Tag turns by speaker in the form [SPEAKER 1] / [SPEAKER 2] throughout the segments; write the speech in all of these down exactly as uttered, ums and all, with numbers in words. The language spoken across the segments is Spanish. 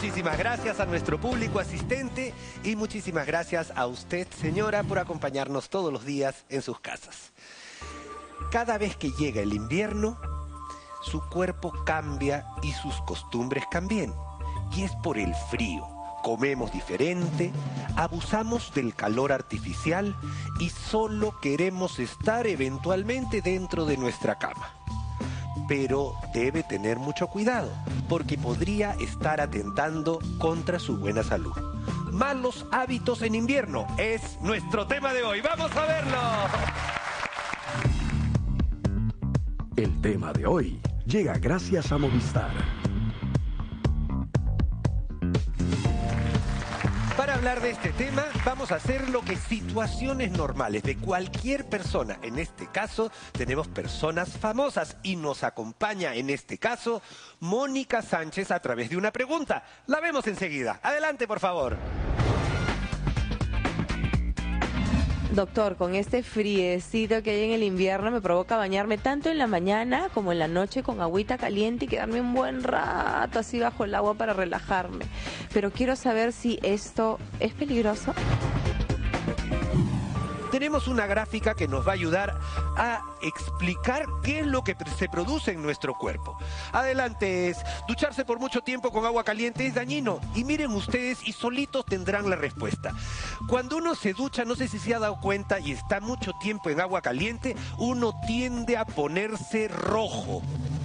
[SPEAKER 1] Muchísimas gracias a nuestro público asistente y muchísimas gracias a usted, señora, por acompañarnos todos los días en sus casas. Cada vez que llega el invierno, su cuerpo cambia y sus costumbres cambian. Y es por el frío. Comemos diferente, abusamos del calor artificial y solo queremos estar eventualmente dentro de nuestra cama. Pero debe tener mucho cuidado, porque podría estar atentando contra su buena salud. Malos hábitos en invierno es nuestro tema de hoy. ¡Vamos a verlo!
[SPEAKER 2] El tema de hoy llega gracias a Movistar.
[SPEAKER 1] Para hablar de este tema, vamos a hacer lo que situaciones normales de cualquier persona. En este caso, tenemos personas famosas y nos acompaña, en este caso, Mónica Sánchez a través de una pregunta. La vemos enseguida. Adelante, por favor.
[SPEAKER 3] Doctor, con este friecito que hay en el invierno me provoca bañarme tanto en la mañana como en la noche con agüita caliente y quedarme un buen rato así bajo el agua para relajarme. Pero quiero saber si esto es peligroso.
[SPEAKER 1] Tenemos una gráfica que nos va a ayudar a explicar qué es lo que se produce en nuestro cuerpo. Adelante, es ducharse por mucho tiempo con agua caliente es dañino. Y miren ustedes y solitos tendrán la respuesta. Cuando uno se ducha, no sé si se ha dado cuenta y está mucho tiempo en agua caliente, uno tiende a ponerse rojo.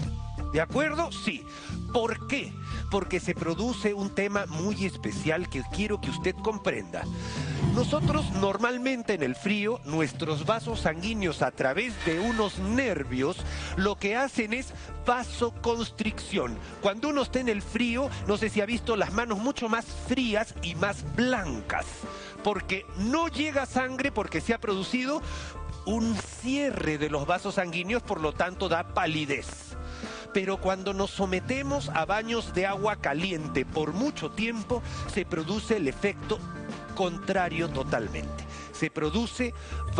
[SPEAKER 1] ¿De acuerdo? Sí. ¿Por qué? Porque se produce un tema muy especial que quiero que usted comprenda. Nosotros normalmente en el frío, nuestros vasos sanguíneos a través de unos nervios, lo que hacen es vasoconstricción. Cuando uno está en el frío, no sé si ha visto las manos mucho más frías y más blancas, porque no llega sangre porque se ha producido un cierre de los vasos sanguíneos, por lo tanto da palidez. Pero cuando nos sometemos a baños de agua caliente por mucho tiempo, se produce el efecto contrario totalmente. Se produce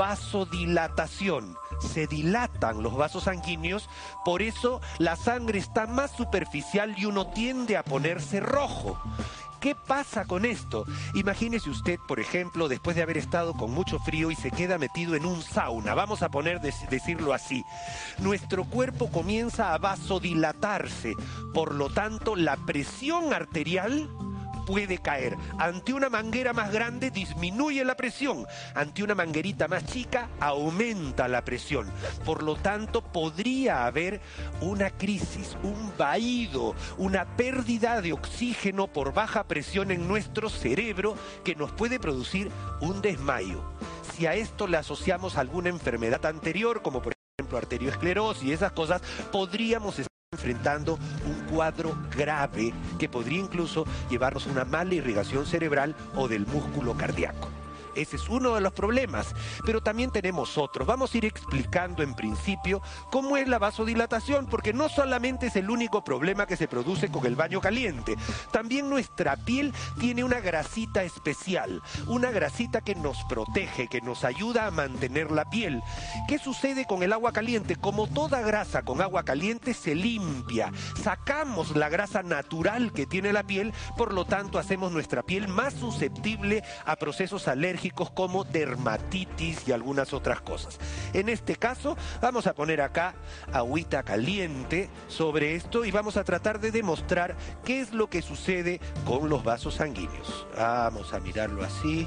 [SPEAKER 1] vasodilatación. Se dilatan los vasos sanguíneos, por eso la sangre está más superficial y uno tiende a ponerse rojo. ¿Qué pasa con esto? Imagínese usted, por ejemplo, después de haber estado con mucho frío y se queda metido en un sauna, vamos a poner de, decirlo así. Nuestro cuerpo comienza a vasodilatarse, por lo tanto la presión arterial puede caer. Ante una manguera más grande disminuye la presión, ante una manguerita más chica aumenta la presión. Por lo tanto, podría haber una crisis, un vaído, una pérdida de oxígeno por baja presión en nuestro cerebro que nos puede producir un desmayo. Si a esto le asociamos alguna enfermedad anterior, como por ejemplo arteriosclerosis y esas cosas, podríamos estar enfrentando un cuadro grave que podría incluso llevarnos a una mala irrigación cerebral o del músculo cardíaco. Ese es uno de los problemas, pero también tenemos otros. Vamos a ir explicando en principio cómo es la vasodilatación, porque no solamente es el único problema que se produce con el baño caliente. También nuestra piel tiene una grasita especial, una grasita que nos protege, que nos ayuda a mantener la piel. ¿Qué sucede con el agua caliente? Como toda grasa con agua caliente se limpia, sacamos la grasa natural que tiene la piel, por lo tanto hacemos nuestra piel más susceptible a procesos alérgicos como dermatitis y algunas otras cosas. En este caso, vamos a poner acá agüita caliente sobre esto y vamos a tratar de demostrar qué es lo que sucede con los vasos sanguíneos. Vamos a mirarlo así.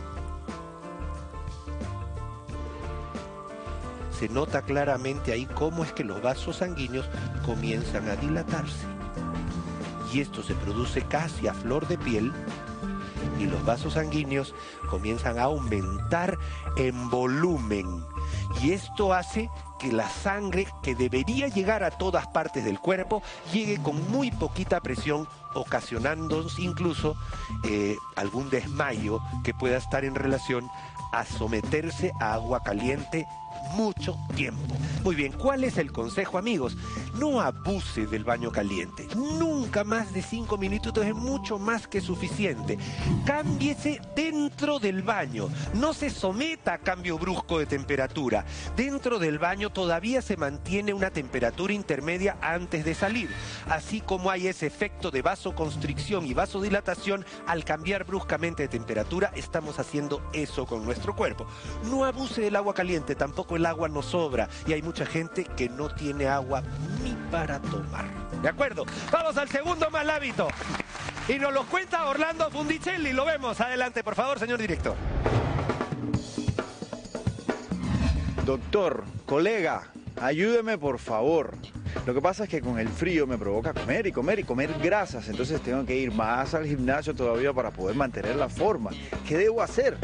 [SPEAKER 1] Se nota claramente ahí cómo es que los vasos sanguíneos comienzan a dilatarse. Y esto se produce casi a flor de piel. Y los vasos sanguíneos comienzan a aumentar en volumen. Y esto hace que la sangre, que debería llegar a todas partes del cuerpo, llegue con muy poquita presión, ocasionándonos incluso eh, algún desmayo que pueda estar en relación a someterse a agua caliente mucho tiempo. Muy bien, ¿cuál es el consejo, amigos? No abuse del baño caliente. Nunca más de cinco minutos es mucho más que suficiente. Cámbiese dentro del baño. No se someta a cambio brusco de temperatura. Dentro del baño baño todavía se mantiene una temperatura intermedia antes de salir, así como hay ese efecto de vasoconstricción y vasodilatación. Al cambiar bruscamente de temperatura, estamos haciendo eso con nuestro cuerpo. No abuse del agua caliente, tampoco el agua nos sobra, y hay mucha gente que no tiene agua ni para tomar. ¿De acuerdo? Vamos al segundo mal hábito. Y nos lo cuenta Orlando Fundicelli. Lo vemos. Adelante, por favor, señor director.
[SPEAKER 4] Doctor, colega, ayúdeme por favor. Lo que pasa es que con el frío me provoca comer y comer y comer grasas, entonces tengo que ir más al gimnasio todavía para poder mantener la forma. ¿Qué debo hacer?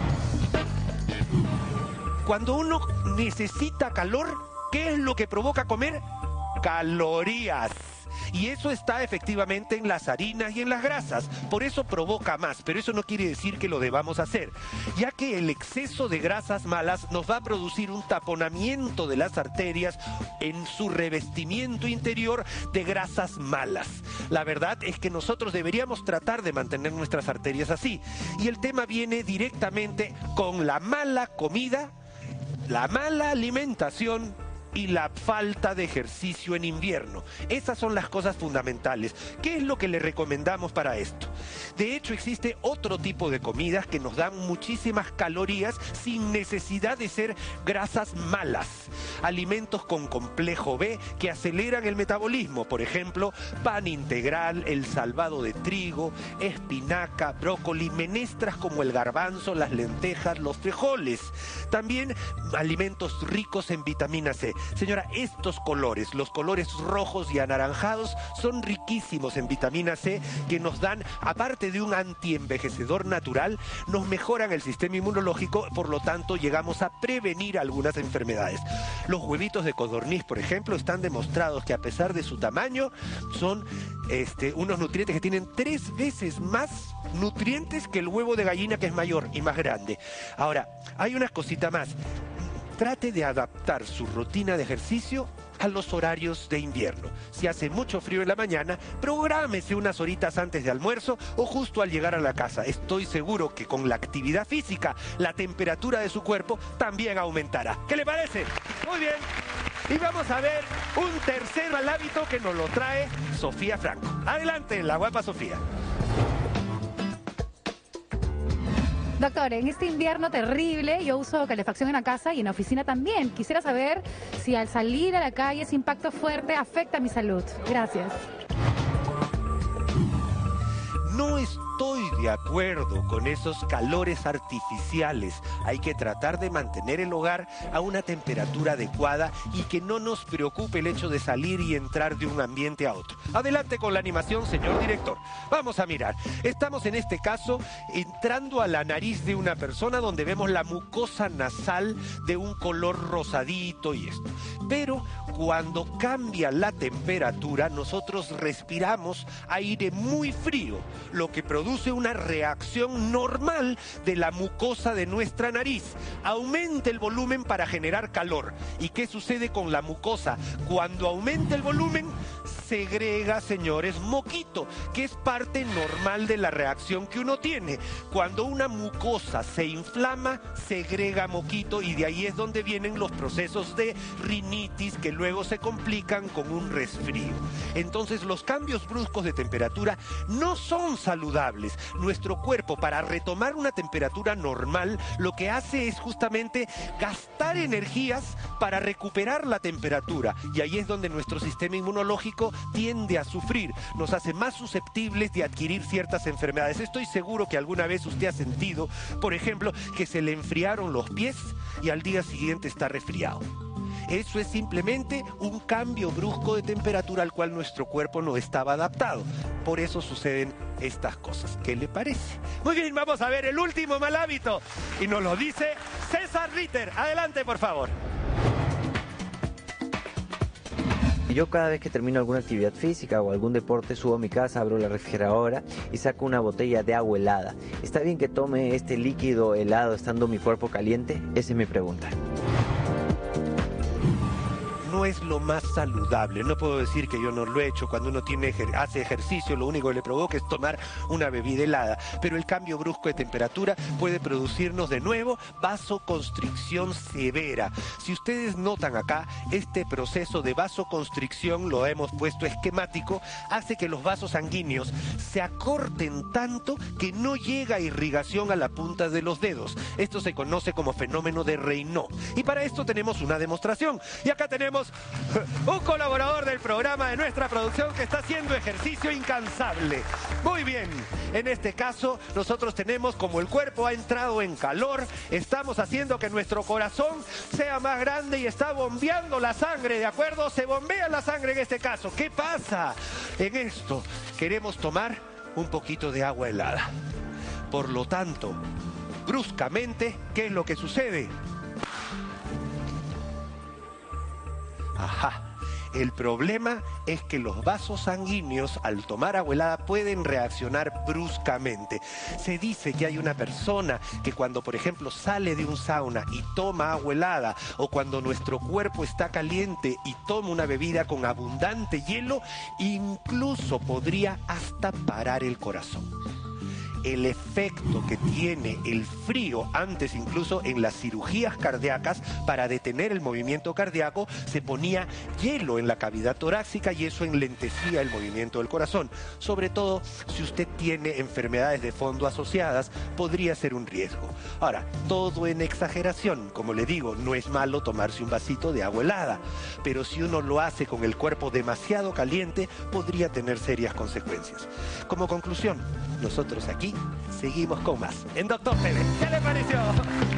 [SPEAKER 1] Cuando uno necesita calor, ¿qué es lo que provoca comer? Calorías. Y eso está efectivamente en las harinas y en las grasas. Por eso provoca más, pero eso no quiere decir que lo debamos hacer, ya que el exceso de grasas malas nos va a producir un taponamiento de las arterias en su revestimiento interior de grasas malas. La verdad es que nosotros deberíamos tratar de mantener nuestras arterias así. Y el tema viene directamente con la mala comida, la mala alimentación y la falta de ejercicio en invierno. Esas son las cosas fundamentales. ¿Qué es lo que le recomendamos para esto? De hecho, existe otro tipo de comidas que nos dan muchísimas calorías sin necesidad de ser grasas malas. Alimentos con complejo B que aceleran el metabolismo. Por ejemplo, pan integral, el salvado de trigo, espinaca, brócoli, menestras como el garbanzo, las lentejas, los frijoles. También alimentos ricos en vitamina C. Señora, estos colores, los colores rojos y anaranjados, son riquísimos en vitamina C, que nos dan, aparte de un antienvejecedor natural, nos mejoran el sistema inmunológico, por lo tanto llegamos a prevenir algunas enfermedades. Los huevitos de codorniz, por ejemplo, están demostrados que a pesar de su tamaño, son este, unos nutrientes que tienen tres veces más nutrientes que el huevo de gallina, que es mayor y más grande. Ahora, hay una cosita más. Trate de adaptar su rutina de ejercicio a los horarios de invierno. Si hace mucho frío en la mañana, prográmese unas horitas antes de almuerzo o justo al llegar a la casa. Estoy seguro que con la actividad física, la temperatura de su cuerpo también aumentará. ¿Qué le parece? Muy bien. Y vamos a ver un tercer mal hábito que nos lo trae Sofía Franco. Adelante, la guapa Sofía.
[SPEAKER 5] Doctor, en este invierno terrible yo uso calefacción en la casa y en la oficina también. Quisiera saber si al salir a la calle ese impacto fuerte afecta a mi salud. Gracias.
[SPEAKER 1] No estoy de acuerdo con esos calores artificiales. Hay que tratar de mantener el hogar a una temperatura adecuada y que no nos preocupe el hecho de salir y entrar de un ambiente a otro. Adelante con la animación, señor director. Vamos a mirar. Estamos en este caso entrando a la nariz de una persona donde vemos la mucosa nasal de un color rosadito y esto. Pero cuando cambia la temperatura, nosotros respiramos aire muy frío, lo que produce una reacción normal de la mucosa de nuestra nariz. Aumenta el volumen para generar calor. ¿Y qué sucede con la mucosa? Cuando aumenta el volumen, segrega, señores, moquito, que es parte normal de la reacción que uno tiene. Cuando una mucosa se inflama, segrega moquito, y de ahí es donde vienen los procesos de rinitis que luego se complican con un resfrío. Entonces, los cambios bruscos de temperatura no son saludables. Nuestro cuerpo, para retomar una temperatura normal, lo que hace es justamente gastar energías para recuperar la temperatura, y ahí es donde nuestro sistema inmunológico tiende a sufrir, nos hace más susceptibles de adquirir ciertas enfermedades. Estoy seguro que alguna vez usted ha sentido, por ejemplo, que se le enfriaron los pies y al día siguiente está resfriado. Eso es simplemente un cambio brusco de temperatura al cual nuestro cuerpo no estaba adaptado. Por eso suceden estas cosas. ¿Qué le parece? Muy bien, vamos a ver el último mal hábito. Y nos lo dice César Ritter. Adelante, por favor.
[SPEAKER 6] Yo cada vez que termino alguna actividad física o algún deporte, subo a mi casa, abro la refrigeradora y saco una botella de agua helada. ¿Está bien que tome este líquido helado estando mi cuerpo caliente? Esa es mi pregunta.
[SPEAKER 1] No no es lo más saludable. No puedo decir que yo no lo he hecho. Cuando uno tiene, hace ejercicio, lo único que le provoca es tomar una bebida helada. Pero el cambio brusco de temperatura puede producirnos de nuevo vasoconstricción severa. Si ustedes notan acá, este proceso de vasoconstricción, lo hemos puesto esquemático, hace que los vasos sanguíneos se acorten tanto que no llega irrigación a la punta de los dedos. Esto se conoce como fenómeno de Raynaud. Y para esto tenemos una demostración. Y acá tenemos un colaborador del programa de nuestra producción que está haciendo ejercicio incansable. Muy bien, en este caso nosotros tenemos, como el cuerpo ha entrado en calor, estamos haciendo que nuestro corazón sea más grande y está bombeando la sangre, ¿de acuerdo? Se bombea la sangre en este caso. ¿Qué pasa? En esto queremos tomar un poquito de agua helada. Por lo tanto, bruscamente, ¿qué es lo que sucede? Ajá. El problema es que los vasos sanguíneos, al tomar agua helada, pueden reaccionar bruscamente. Se dice que hay una persona que cuando, por ejemplo, sale de un sauna y toma agua helada, o cuando nuestro cuerpo está caliente y toma una bebida con abundante hielo, incluso podría hasta parar el corazón. El efecto que tiene el frío, antes incluso en las cirugías cardíacas, para detener el movimiento cardíaco, se ponía hielo en la cavidad torácica y eso enlentecía el movimiento del corazón. Sobre todo, si usted tiene enfermedades de fondo asociadas, podría ser un riesgo. Ahora, todo en exageración. Como le digo, no es malo tomarse un vasito de agua helada, pero si uno lo hace con el cuerpo demasiado caliente, podría tener serias consecuencias. Como conclusión, nosotros aquí seguimos con más en Doctor T V. ¿Qué le pareció?